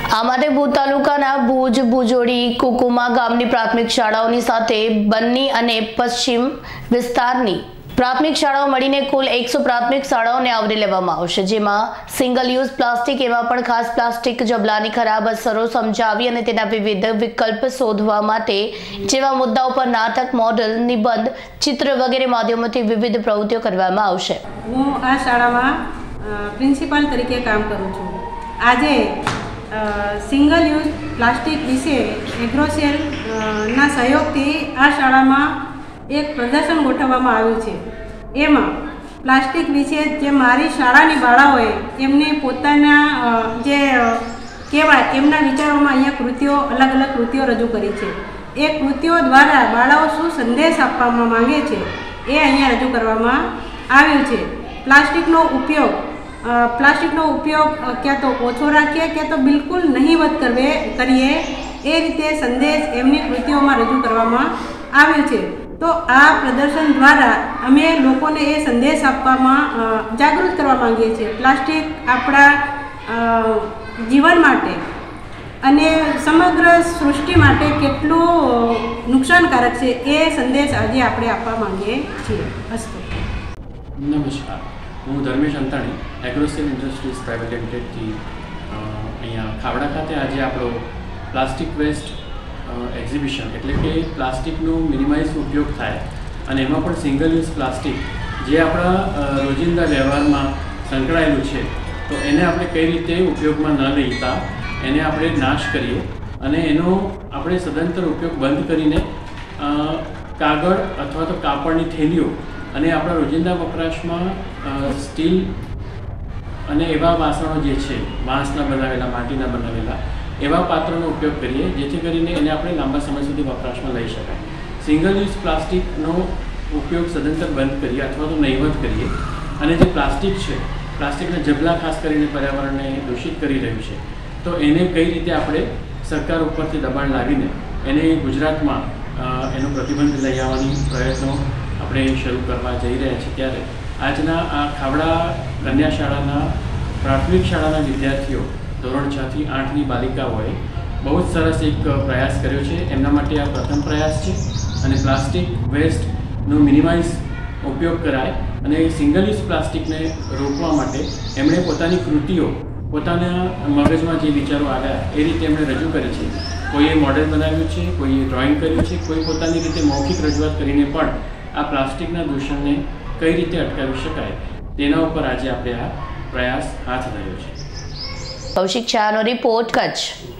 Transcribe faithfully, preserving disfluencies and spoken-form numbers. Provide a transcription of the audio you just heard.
આ માટે ભુજ તાલુકાના ભુજ ભુજોડી કુકુમા ગામની પ્રાથમિક શાળાઓની સાથે બન્ની અને પશ્ચિમ વિસ્તારની પ્રાથમિક શાળાઓ મળીને કુલ એકસો પ્રાથમિક શાળાઓને આવરી લેવામાં આવશે, જેમાં સિંગલ યુઝ પ્લાસ્ટિક એવા પણ ખાસ પ્લાસ્ટિક જબલાની ખરાબ અસરો સમજાવી અને તેના વિવિધ વિકલ્પ શોધવા માટે જેવા મુદ્દાઓ પર નાટક, મોડલ, નિબંધ, ચિત્ર વગેરે માધ્યમોથી વિવિધ પ્રવૃત્તિઓ કરવામાં આવશે। હું આ શાળામાં પ્રિન્સિપાલ તરીકે કામ કરું છું। આજે સિંગલ યુઝ પ્લાસ્ટિક વિશે એગ્રોસેલ ના સહયોગથી આ શાળામાં એક પ્રદર્શન ગોઠવવામાં આવ્યું છે। એમાં પ્લાસ્ટિક વિશે જે મારી શાળાની બાળાઓએ એમની પોતાના જે કહેવાય એમના વિચારોમાં અહીંયા કૃતિઓ અલગ અલગ કૃતિઓ રજૂ કરી છે। એ કૃતિઓ દ્વારા બાળાઓ શું સંદેશ આપવામાં માંગે છે એ અહીંયા રજૂ કરવામાં આવ્યું છે। પ્લાસ્ટિકનો ઉપયોગ પ્લાસ્ટિકનો ઉપયોગ ક્યાં તો ઓછો રાખીએ ક્યાં તો બિલકુલ નહીવત કરવે કરીએ એ રીતે સંદેશ એમની કૃતિઓમાં રજૂ કરવામાં આવ્યો છે। તો આ પ્રદર્શન દ્વારા અમે લોકોને એ સંદેશ આપવામાં જાગૃત કરવા માંગીએ છીએ। પ્લાસ્ટિક આપણા જીવન માટે અને સમગ્ર સૃષ્ટિ માટે કેટલું નુકસાનકારક છે એ સંદેશ આજે આપણે આપવા માંગીએ છીએ। અસ્તુ। નમસ્કાર, હું ધર્મેશ અંતાણી એગ્રોસેલ ઇન્ડસ્ટ્રીઝ પ્રાઇવેટ લિમિટેડથી અહીંયા ખાવડા ખાતે આજે આપણો પ્લાસ્ટિક વેસ્ટ એક્ઝિબિશન એટલે કે પ્લાસ્ટિકનો મિનિમાઇઝ ઉપયોગ થાય અને એમાં પણ સિંગલ યુઝ પ્લાસ્ટિક જે આપણા રોજિંદા વ્યવહારમાં સંકળાયેલું છે તો એને આપણે કઈ રીતે ઉપયોગમાં ન લેતા એને આપણે નાશ કરીએ અને એનો આપણે સદંતર ઉપયોગ બંધ કરીને કાગળ અથવા તો કાપડની થેલીઓ અને આપણા રોજિંદા વપરાશમાં સ્ટીલ અને એવા વાસણો જે છે વાંસના બનાવેલા, માટીના બનાવેલા એવા પાત્રનો ઉપયોગ કરીએ જેથી કરીને એને આપણે લાંબા સમય સુધી વપરાશમાં લઈ શકાય। સિંગલ યુઝ પ્લાસ્ટિકનો ઉપયોગ સદંતર બંધ કરીએ અથવા તો નહીવત કરીએ અને જે પ્લાસ્ટિક છે પ્લાસ્ટિકના જબલા ખાસ કરીને પર્યાવરણને દૂષિત કરી રહ્યું છે તો એને કઈ રીતે આપણે સરકાર ઉપરથી દબાણ લાવીને એને ગુજરાતમાં એનો પ્રતિબંધ લઈ આવવાની પ્રયત્નો આપણે શરૂ કરવા જઈ રહ્યા છીએ। ત્યારે આજના આ ખાવડા કન્યા શાળાના પ્રાથમિક શાળાના વિદ્યાર્થીઓ ધોરણ છ થી આઠની બાલિકાઓએ બહુ જ સરસ એક પ્રયાસ કર્યો છે। એમના માટે આ પ્રથમ પ્રયાસ છે અને પ્લાસ્ટિક વેસ્ટનો મિનિમાઇઝ ઉપયોગ કરાય અને સિંગલ યુઝ પ્લાસ્ટિકને રોકવા માટે એમણે પોતાની કૃતિઓ પોતાના મગજમાં જે વિચારો આવ્યા એ રીતે એમણે રજૂ કરી છે। કોઈએ મોડેલ બનાવ્યું છે, કોઈએ ડ્રોઈંગ કર્યું છે, કોઈ પોતાની રીતે મૌખિક રજૂઆત કરીને પણ આ પ્લાસ્ટિકના દૂષણને કઈ રીતે અટકાવી શકાય તેના ઉપર આજે આપણે આ પ્રયાસ હાથ ધર્યો છે। કૌશિક શાહનો રિપોર્ટ, કચ્છ।